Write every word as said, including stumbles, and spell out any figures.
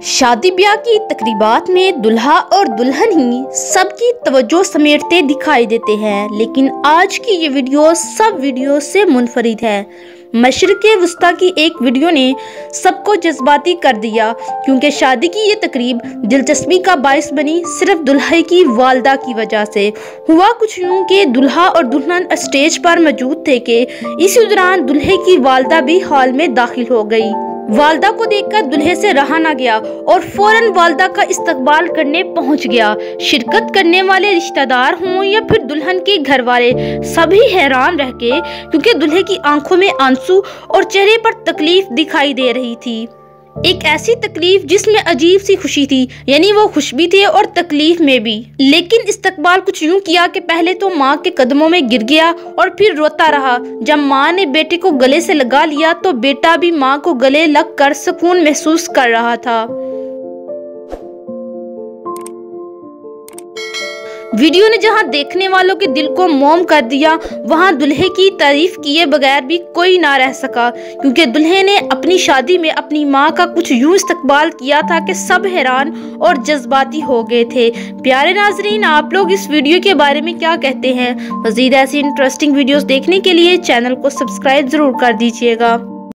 शादी ब्याह की तकरीबात में दुल्हा और दुल्हन ही सबकी तवज्जो समेटते दिखाई देते हैं, लेकिन आज की ये वीडियो सब वीडियो से मुनफरिद है। मशरिक़े वुस्ता की एक वीडियो ने सबको जज्बाती कर दिया, क्योंकि शादी की ये तकरीब दिलचस्पी का बाइस बनी सिर्फ दुल्हे की वालदा की वजह से। हुआ कुछ यूँ कि दुल्हा और दुल्हन स्टेज पर मौजूद थे कि इसी दौरान दुल्हे की वालदा भी हॉल में दाखिल हो गई। वालदा को देखकर दुल्हे से रहा ना गया और फौरन वालदा का इस्तकबाल करने पहुंच गया। शिरकत करने वाले रिश्तेदार हों या फिर दुल्हन के घर वाले, सभी हैरान रह गए, क्योंकि दुल्हे की आंखों में आंसू और चेहरे पर तकलीफ दिखाई दे रही थी। एक ऐसी तकलीफ जिसमें अजीब सी खुशी थी, यानी वो खुश भी थे और तकलीफ में भी। लेकिन इस्तकबाल कुछ यूं किया कि पहले तो माँ के कदमों में गिर गया और फिर रोता रहा। जब माँ ने बेटे को गले से लगा लिया तो बेटा भी माँ को गले लग कर सुकून महसूस कर रहा था। वीडियो ने जहां देखने वालों के दिल को मोम कर दिया, वहां दुल्हे की तारीफ किए बगैर भी कोई ना रह सका, क्योंकि दुल्हे ने अपनी शादी में अपनी मां का कुछ यूं इस्तकबाल किया था कि सब हैरान और जज्बाती हो गए थे। प्यारे नाजरीन, आप लोग इस वीडियो के बारे में क्या कहते हैं? मज़ीद ऐसी इंटरेस्टिंग वीडियोस देखने के लिए चैनल को सब्सक्राइब जरूर कर दीजिएगा।